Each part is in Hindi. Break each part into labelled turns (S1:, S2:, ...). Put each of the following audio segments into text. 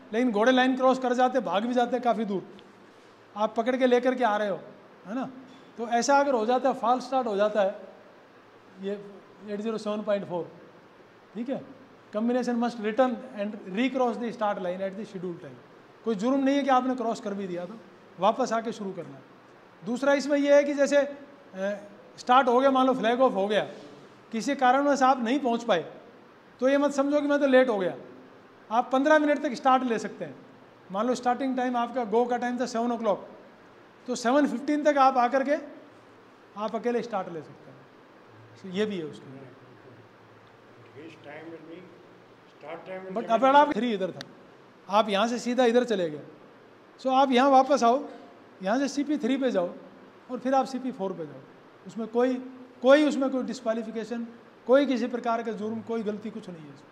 S1: लेकिन घोड़े लाइन क्रॉस कर जाते, भाग भी जाते काफ़ी दूर, आप पकड़ के लेकर के आ रहे हो, है ना। तो ऐसा अगर हो जाता है, फॉल्स स्टार्ट हो जाता है, ये 807.4, ठीक है। Combination must return and recross the start line at the schedule time. कोई जुर्म नहीं है कि आपने क्रॉस कर भी दिया तो वापस आके शुरू करना है। दूसरा इसमें यह है कि जैसे स्टार्ट हो गया, मान लो फ्लैग ऑफ हो गया, किसी कारणवश आप नहीं पहुंच पाए, तो ये मत समझो कि मैं तो लेट हो गया, आप 15 मिनट तक स्टार्ट ले सकते हैं। मान लो स्टार्टिंग टाइम आपका गो का टाइम था 7 o'clock, तो 7:15 तक आप आकर के आप अकेले स्टार्ट ले सकते हैं। तो ये भी है उसके अंदर। बट अब आप 3 इधर था, आप यहाँ से सीधा इधर चले गए, सो आप यहाँ वापस आओ, यहाँ से CP3 पे जाओ और फिर आप CP4 पे जाओ। उसमें कोई उसमें कोई डिस्क्वालिफिकेशन, कोई किसी प्रकार का जुर्म, कोई गलती कुछ नहीं है इसमें।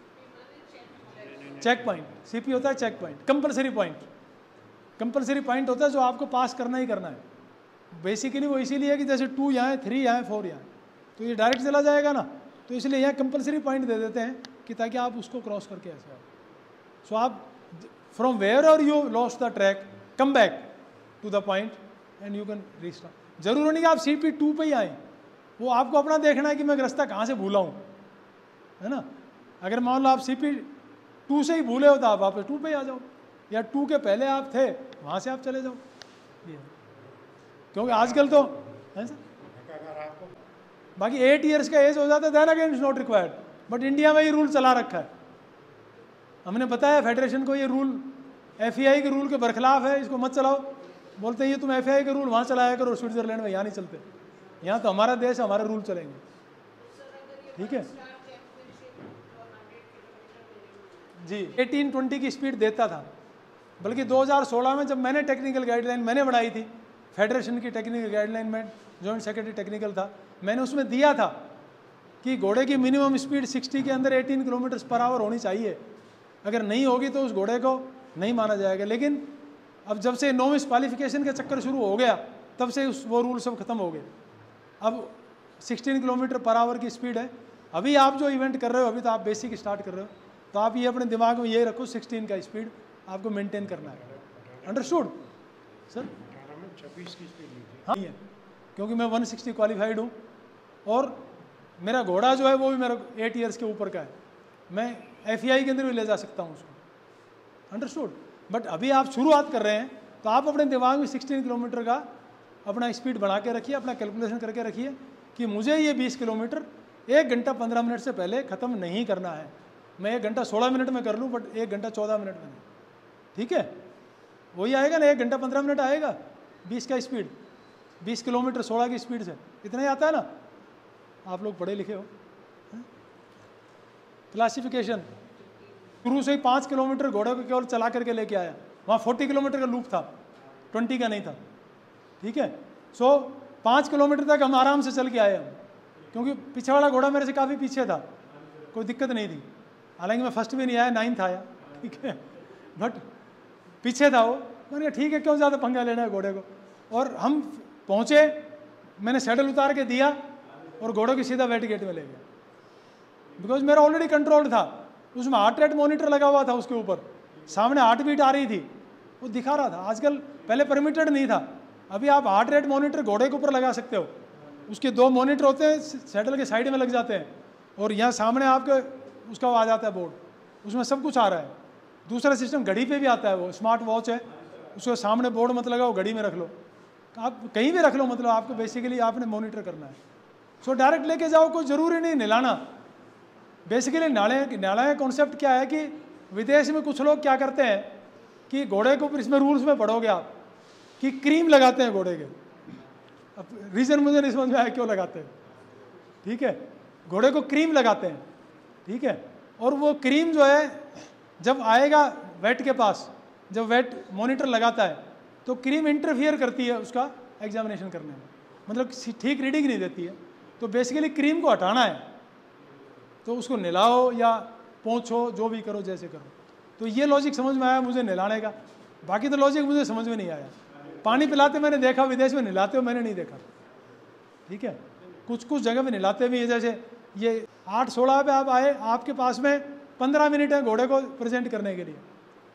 S1: चेक पॉइंट, CP होता है check point, compulsory point. Compulsory point होता है जो आपको पास करना ही करना है। बेसिकली वो इसीलिए है कि जैसे 2 यहाँ है, 3 यहाँ है, 4 यहाँ है, तो ये डायरेक्ट चला जाएगा ना, तो इसलिए यहाँ कंपलसरी पॉइंट दे देते हैं कि ताकि आप उसको क्रॉस करके ऐसे आओ। सो आप फ्रॉम वेयर और you lost the track, come back to the point and you can restart. जरूरी नहीं कि आप CP2 पे ही आए, वो आपको अपना देखना है कि मैं रास्ता कहाँ से भूला हूँ, है ना। अगर मान लो आप CP2 से ही भूले हो तो आप वापस 2 पे ही आ जाओ, या 2 के पहले आप थे वहाँ से आप चले जाओ। ये क्योंकि आजकल तो है सर, बाकी 8 years का एज हो जाता है, then again is not required, but India में ये रूल चला रखा है। हमने बताया फेडरेशन को ये रूल FEI के रूल के बरखिलाफ है, इसको मत चलाओ। बोलते हैं ये तुम FEI के रूल वहाँ चलाया करो, स्विट्जरलैंड में, यहाँ नहीं चलते। यहाँ तो हमारा देश है, हमारे रूल चलेंगे, ठीक है जी। 18-20 की स्पीड देता था, बल्कि 2016 में जब मैंने टेक्निकल गाइडलाइन मैंने बनाई थी, फेडरेशन की टेक्निकल गाइडलाइन में जॉइंट सेक्रेटरी टेक्निकल था, मैंने उसमें दिया था कि घोड़े की मिनिमम स्पीड 60 के अंदर 18 km/h होनी चाहिए। अगर नहीं होगी तो उस घोड़े को नहीं माना जाएगा। लेकिन अब जब से नोविस क्वालिफिकेशन का चक्कर शुरू हो गया, तब से वो रूल सब खत्म हो गए। अब 16 km/h की स्पीड है। अभी आप जो इवेंट कर रहे हो, अभी तो आप बेसिक स्टार्ट कर रहे हो, तो आप ये अपने दिमाग में ये रखो 16 का स्पीड आपको मेंटेन करना है। Understood sir?
S2: 26 की स्पीड
S1: हाँ है, क्योंकि मैं 160 क्वालिफाइड हूँ और मेरा घोड़ा जो है वो भी मेरा 8 years के ऊपर का है, मैं FEI के अंदर भी ले जा सकता हूँ उसको। अंडरस्टूड? बट अभी आप शुरुआत कर रहे हैं, तो आप अपने दिमाग में 16 किलोमीटर का अपना स्पीड बढ़ा के रखिए, अपना कैलकुलेशन करके रखिए कि मुझे ये 20 किलोमीटर 1 घंटा 15 मिनट से पहले ख़त्म नहीं करना है। मैं 1 घंटा 16 मिनट में कर लूँ, बट 1 घंटा 14 मिनट में नहीं, ठीक है। वही आएगा ना, 1 घंटा 15 मिनट आएगा 20 का स्पीड, 20 किलोमीटर 16 की स्पीड से, इतना ही आता है ना। आप लोग पढ़े लिखे हो। क्लासिफिकेशन शुरू से ही 5 किलोमीटर घोड़े को केवल चला करके लेके आया, वहाँ 40 किलोमीटर का लूप था, 20 का नहीं था, ठीक है। सो 5 किलोमीटर तक हम आराम से चल के आए हम, क्योंकि पीछे वाला घोड़ा मेरे से काफ़ी पीछे था, कोई दिक्कत नहीं थी। हालांकि मैं फर्स्ट भी नहीं आया, 9th आया, ठीक है, बट पीछे था वो। मैंने कहा ठीक है, क्यों ज़्यादा पंगा लेना है घोड़े को। और हम पहुँचे, मैंने सैडल उतार के दिया और घोड़े की सीधा वेट गेट में ले गया, बिकॉज मेरा ऑलरेडी कंट्रोल था। उसमें हार्ट रेट मॉनिटर लगा हुआ था, उसके ऊपर सामने हार्ट बीट आ रही थी, वो दिखा रहा था। आजकल पहले परमिटेड नहीं था, अभी आप हार्ट रेट मॉनिटर घोड़े के ऊपर लगा सकते हो। उसके 2 मॉनिटर होते हैं, सैडल के साइड में लग जाते हैं, और यहाँ सामने आपके उसका आ जाता है बोर्ड, उसमें सब कुछ आ रहा है। दूसरा सिस्टम घड़ी पे भी आता है, वो स्मार्ट वॉच है, उसके सामने बोर्ड मत लगाओ, घड़ी में रख लो, आप कहीं भी रख लो, मतलब आपको बेसिकली आपने मॉनिटर करना है। सो डायरेक्ट लेके जाओ, कोई ज़रूरी नहीं नहलाना। बेसिकली नहलाने का कॉन्सेप्ट क्या है कि विदेश में कुछ लोग क्या करते हैं कि घोड़े को, इसमें रूल्स में पढ़ोगे आप कि क्रीम लगाते हैं घोड़े के। अब रीज़न मुझे नहीं समझ में आया क्यों लगाते हैं, ठीक है। घोड़े को क्रीम लगाते हैं, ठीक है, और वो क्रीम जो है जब आएगा वेट के पास, जब वेट मॉनिटर लगाता है तो क्रीम इंटरफियर करती है उसका एग्जामिनेशन करने में, मतलब ठीक रीडिंग नहीं देती है। तो बेसिकली क्रीम को हटाना है, तो उसको नहलाओ या पोंछो, जो भी करो, जैसे करो। तो ये लॉजिक समझ में आया मुझे नहलाने का, बाकी तो लॉजिक मुझे समझ में नहीं आया। पानी पिलाते मैंने देखा, विदेश में नहलाते हो मैंने नहीं देखा, ठीक है। कुछ कुछ जगह पे नहलाते भी है, जैसे ये 8:16 पे आप आए, आपके पास में 15 मिनट है घोड़े को प्रेजेंट करने के लिए,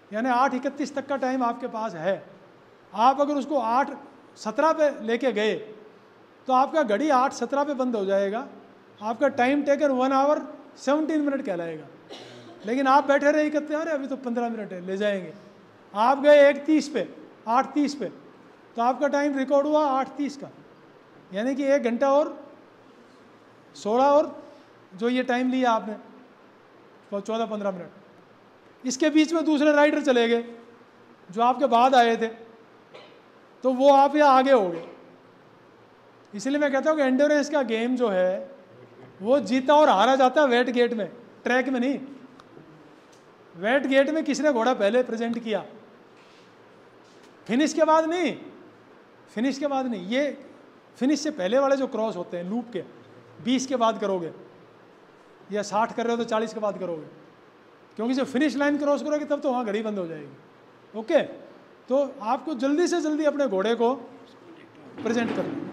S1: यानी 8:31 तक का टाइम आपके पास है। आप अगर उसको 8:17 पे लेके गए तो आपका घड़ी 8:17 पे बंद हो जाएगा, आपका टाइम टेकन 1 आवर 17 मिनट कहलाएगा। लेकिन आप बैठे रहे 31, अरे अभी तो 15 मिनट है, ले जाएंगे। आप गए 1:30 पे, 8:30 पे, तो आपका टाइम रिकॉर्ड हुआ 8:30 का, यानी कि 1 घंटा और 16 और जो ये टाइम लिया आपने 14-15 मिनट। इसके बीच में दूसरे राइडर चले गए जो आपके बाद आए थे, तो वो आप या आगे हो गए। इसलिए मैं कहता हूँ कि एंड्योरेंस का गेम जो है वो जीता और हारा जाता है वेट गेट में, ट्रैक में नहीं। वेट गेट में किसने घोड़ा पहले प्रेजेंट किया, फिनिश के बाद नहीं, फिनिश के बाद नहीं। ये फिनिश से पहले वाले जो क्रॉस होते हैं लूप के, 20 के बाद करोगे या 60 कर रहे हो तो 40 के बाद करोगे, क्योंकि जब फिनिश लाइन क्रॉस करोगे तब तो वहाँ घड़ी बंद हो जाएगी। ओके, तो आपको जल्दी से जल्दी अपने घोड़े को प्रेजेंट करना है।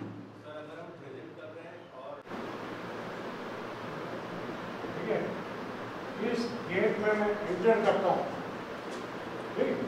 S2: इस गेट में मैं एंटर करता हूँ, ठीक,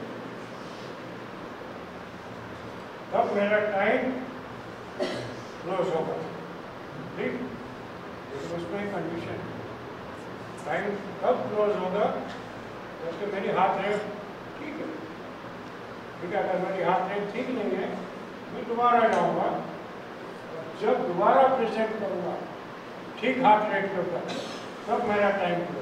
S2: तब मेरा टाइम क्लोज होगा, ठीक। लेकिन उसमें एक कंडीशन, टाइम कब क्लोज होगा जबकि मेरी हाथ रेट ठीक है, ठीक है। अगर मेरी हाथ रेट ठीक नहीं है मैं दोबारा जाऊँगा, जब दोबारा प्रेजेंट करूँगा ठीक हाथ रेट के ऊपर, तब मेरा टाइम क्लोज।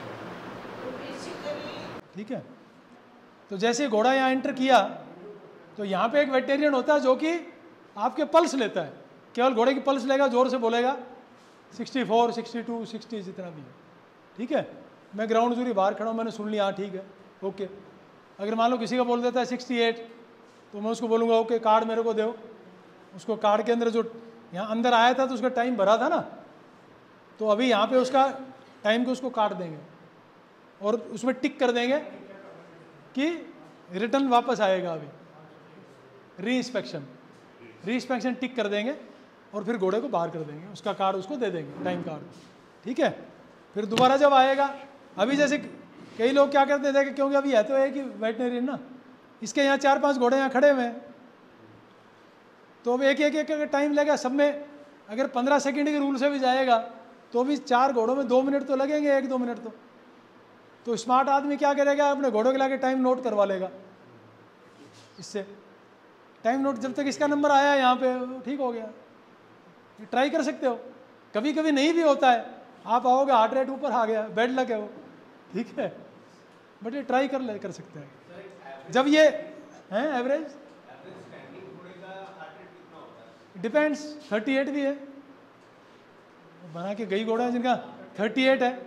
S1: ठीक है, तो जैसे घोड़ा यहाँ एंटर किया तो यहाँ पे एक वेटेरियन होता है जो कि आपके पल्स लेता है, केवल घोड़े की पल्स लेगा, जोर से बोलेगा 64, 62, 60 जितना भी है, ठीक है। मैं ग्राउंड जूरी बाहर खड़ा हूँ, मैंने सुन लिया, हाँ ठीक है, ओके। अगर मान लो किसी का बोल देता है 68, तो मैं उसको बोलूँगा ओके कार्ड मेरे को दो। उसको कार्ड के अंदर जो यहाँ अंदर आया था तो उसका टाइम भरा था ना, तो अभी यहाँ पे उसका टाइम को उसको काट देंगे और उसमें टिक कर देंगे कि रिटर्न वापस आएगा। अभी री इंस्पेक्शन टिक कर देंगे और फिर घोड़े को बाहर कर देंगे, उसका कार्ड उसको दे देंगे, टाइम कार्ड, ठीक है। फिर दोबारा जब आएगा, अभी जैसे कई लोग क्या करते थे कि क्योंकि अभी है तो है कि वेटनरी ना, इसके यहाँ 4-5 घोड़े यहाँ खड़े हुए हैं, तो अब एक टाइम लगेगा सब में। अगर 15 सेकेंड के रूल से भी जाएगा तो भी 4 घोड़ों में 2 मिनट तो लगेंगे, 1-2 मिनट तो स्मार्ट आदमी क्या करेगा, अपने घोड़ों के लाके टाइम नोट करवा लेगा। इससे टाइम नोट, जब तक इसका नंबर आया यहाँ पे ठीक हो गया। ट्राई कर सकते हो, कभी कभी नहीं भी होता है, आप आओगे हार्ट रेट ऊपर आ गया, बेड लग है वो, ठीक है, बट ये ट्राई कर सकते हैं। जब ये है एवरेज डिपेंड्स, 38 भी है, बना के गई घोड़ा है जिनका 38 है।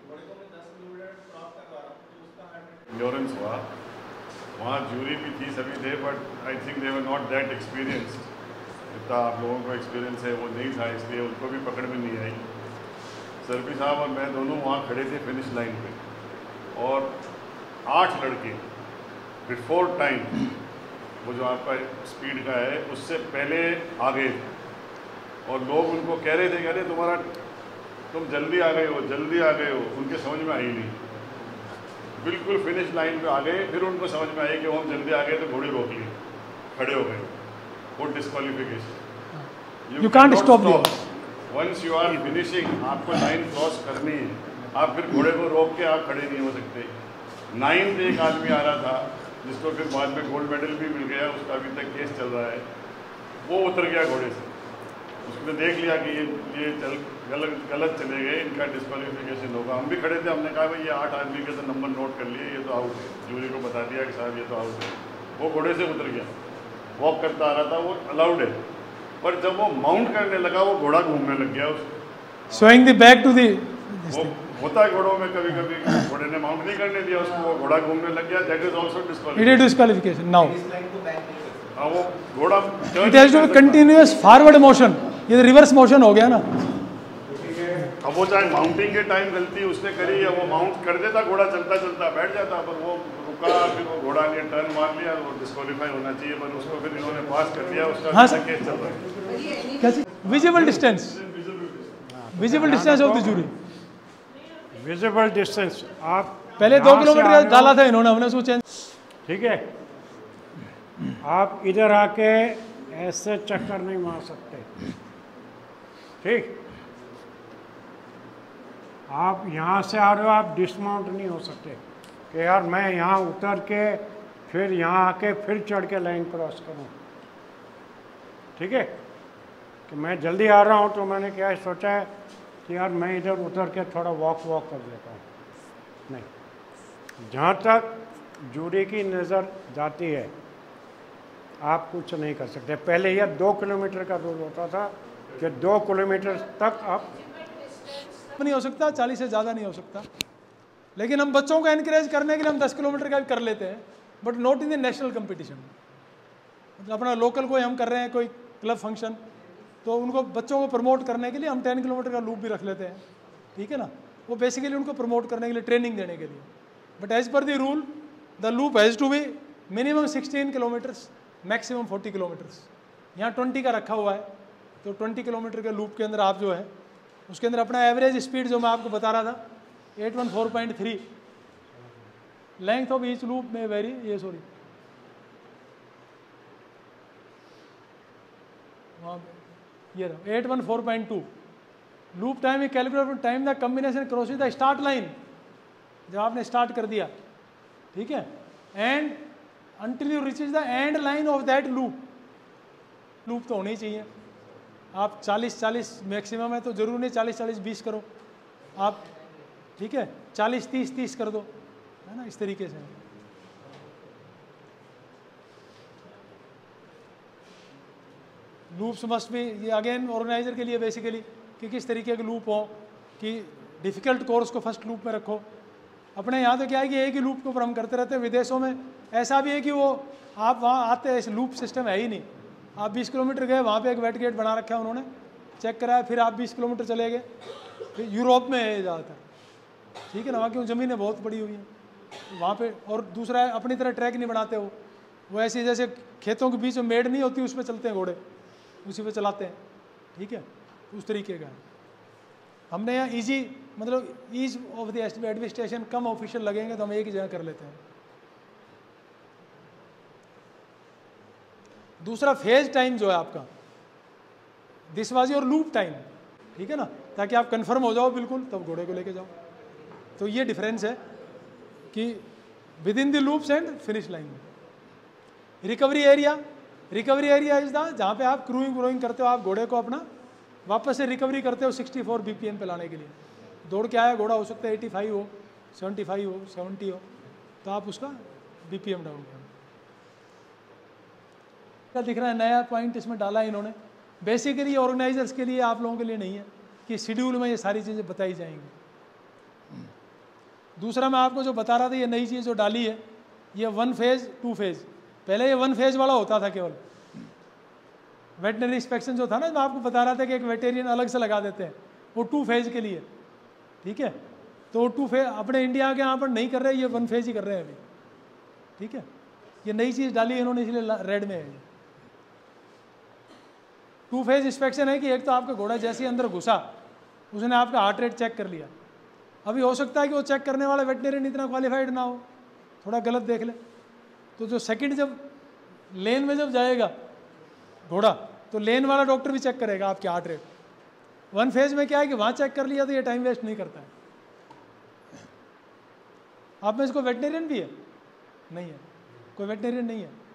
S3: इंश्योरेंस हुआ, वहाँ जूरी भी थी, सभी थे, but I think they were not that experience. जितना आप लोगों को एक्सपीरियंस है वो नहीं था, इसलिए उनको भी पकड़ में नहीं आई। सर्वी साहब और मैं दोनों वहाँ खड़े थे फिनिश लाइन पे, और 8 लड़के बिफोर टाइम, वो जो आपका स्पीड का है उससे पहले आ गए थे, और लोग उनको कह रहे थे कि अरे तुम जल्दी आ गए हो, जल्दी आ गए हो। उनके समझ में आई नहीं, बिल्कुल फिनिश लाइन पे आ गए, फिर उनको समझ में आई कि वो हम जल्दी आ गए तो घोड़े रोक लिए, खड़े हो गए, वो disqualification.
S1: You can't stop
S3: once you are finishing, आपको लाइन क्रॉस करनी है, आप फिर घोड़े को रोक के आप खड़े नहीं हो सकते। 9 पे एक आदमी आ रहा था जिसको फिर बाद में गोल्ड मेडल भी मिल गया, उसका अभी तक केस चल रहा है। वो उतर गया घोड़े से, उसने देख लिया कि ये गलत चले गए, इनका डिस्क्वालिफिकेशन होगा। हम भी खड़े थे, हमने कहा भाई ये 8 आदमी के तो नंबर नोट कर लिए, ये तो आउट है। जूरी को बता दिया कि साहब ये तो आउट है। वो घोड़े से उतर गया, वॉक करता आ रहा था, वो अलाउड है, पर जब वो माउंट करने लगा वो घोड़ा घूमने लग गया उसको,
S1: showing the back to the,
S3: वो होता है घोड़ों में कभी कभी, घोड़े ने माउंट नहीं करने दिया उसको, वो घोड़ा घूमने लग गया। That is also
S1: disqualification. Now
S3: वो घोड़ा
S1: it has to be continuous forward motion, ये रिवर्स मोशन हो गया ना।
S3: अब वो चाहे माउंटिंग के टाइम गलती उसने करी या वो माउंट कर देता, घोड़ा चलता चलता बैठ जाता, पर वो रुका, फिर वो घोड़ा ने टर्न मार लिया, वो डिस्क्वालीफाई होना चाहिए, पर उसको फिर इन्होंने पास कर दिया, उसका
S1: हाँ,
S3: केस चल रहा है।
S1: क्या visible distance, visible distance of the jury.
S2: Visible distance, आप
S1: पहले 2 किलोमीटर डाला था इन्होंने, हमने उसको चेंज।
S2: ठीक है, आप इधर आके ऐसे चक्कर नहीं मार सकते। ठीक, आप यहाँ से आ रहे हो, आप डिसमाउंट नहीं हो सकते कि यार मैं यहाँ उतर के फिर यहाँ आके फिर चढ़ के लाइन क्रॉस करूँ। ठीक है, कि मैं जल्दी आ रहा हूँ तो मैंने क्या सोचा है कि यार मैं इधर उतर के थोड़ा वॉक कर देता हूँ। नहीं, जहाँ तक जूरी की नज़र जाती है आप कुछ नहीं कर सकते। पहले यह 2 किलोमीटर का रूल होता था कि 2 किलोमीटर तक आप
S1: नहीं हो सकता, 40 से ज़्यादा नहीं हो सकता। लेकिन हम बच्चों को एनकरेज करने के लिए हम 10 किलोमीटर का भी कर लेते हैं, but not in the national competition. मतलब अपना लोकल कोई हम कर रहे हैं, कोई क्लब फंक्शन, तो उनको बच्चों को प्रमोट करने के लिए हम 10 किलोमीटर का लूप भी रख लेते हैं। ठीक है ना, वो बेसिकली उनको प्रमोट करने के लिए, ट्रेनिंग देने के लिए। But as per the rule the loop has to be minimum 16 kilometres, maximum 40 kilometres. यहाँ 20 का रखा हुआ है, तो 20 किलोमीटर के लूप के अंदर आप जो है उसके अंदर अपना एवरेज स्पीड जो मैं आपको बता रहा था 814.3, लेंथ ऑफ ईच लूप में वेरी, ये सॉरी ये 814.2 loop time calculate time the combination crossing the start line, जब आपने स्टार्ट कर दिया, ठीक है, and until you reaches the end line of that loop। Loop तो होनी चाहिए। आप 40-40 मैक्सिमम है तो जरूर नहीं 40-40-20 करो आप, ठीक है, 40-30-30 कर दो, है ना, इस तरीके से। लूप्स मस्ट भी, ये अगेन ऑर्गेनाइजर के लिए बेसिकली कि किस तरीके के लूप हो, कि डिफ़िकल्ट कोर्स को फर्स्ट लूप में रखो। अपने यहाँ तो क्या है कि एक ही लूप के ऊपर हम करते रहते हैं। विदेशों में ऐसा भी है कि वो आप वहाँ आते हैं, लूप सिस्टम है ही नहीं। आप 20 किलोमीटर गए, वहाँ पे एक वेट गेट बना रखा है उन्होंने, चेक कराया, फिर आप 20 किलोमीटर चले गए। फिर यूरोप में है ज़्यादातर, ठीक है ना, वहाँ की ज़मीनें बहुत बड़ी हुई हैं वहाँ पे। और दूसरा है अपनी तरह ट्रैक नहीं बनाते वो ऐसी जैसे खेतों के बीच में मेड़ नहीं होती, उस पर चलते हैं घोड़े, उसी पे चलाते हैं, ठीक है, उस तरीके का है। हमने यहाँ ईजी, मतलब ईज ऑफ द एडमिनिस्ट्रेशन, कम ऑफिशियल लगेंगे तो हम एक ही जगह कर लेते हैं। दूसरा फेज टाइम जो है आपका, this was your loop time, ठीक है ना, ताकि आप कंफर्म हो जाओ बिल्कुल, तब घोड़े को लेके जाओ। तो ये डिफरेंस है कि within the loops and finish line. Recovery area is the, जहाँ पे आप क्रूइंग करते हो, आप घोड़े को अपना वापस से रिकवरी करते हो 64 BPM पे लाने के लिए। दौड़ के आया घोड़ा, हो सकता है 85 हो, 75 हो, 70 हो, तो आप उसका BPM डाउन करें। क्या दिख रहा है नया पॉइंट इसमें डाला है इन्होंने, बेसिकली ऑर्गेनाइजर्स के लिए, आप लोगों के लिए नहीं है, कि शेड्यूल में ये सारी चीज़ें बताई जाएंगी। दूसरा मैं आपको जो बता रहा था, ये नई चीज़ जो डाली है, ये 1 फेज़ 2 फेज़। पहले ये 1 फेज़ वाला होता था केवल। वेटनरी इंस्पेक्शन जो था ना, मैं आपको बता रहा था कि एक वेटेरियन अलग से लगा देते हैं, वो 2 फेज़ के लिए, ठीक है। तो वो 2 फेज़ अपने इंडिया के यहाँ पर नहीं कर रहे, ये 1 फेज़ ही कर रहे हैं अभी, ठीक है। ये नई चीज़ डाली है इन्होंने, इसलिए रेड में है ये। 2 फेज़ इंस्पेक्शन है कि एक तो आपका घोड़ा जैसे ही अंदर घुसा, उसने आपका हार्ट रेट चेक कर लिया। अभी हो सकता है कि वो चेक करने वाला वेटनरियन इतना क्वालिफाइड ना हो, थोड़ा गलत देख ले, तो जो सेकंड जब लेन में जब जाएगा घोड़ा, तो लेन वाला डॉक्टर भी चेक करेगा आपके हार्ट रेट। 1 फेज़ में क्या है कि वहाँ चेक कर लिया तो ये टाइम वेस्ट नहीं करता है। आप में इसको वेटनरियन भी है? नहीं है, कोई वेटनरियन नहीं है।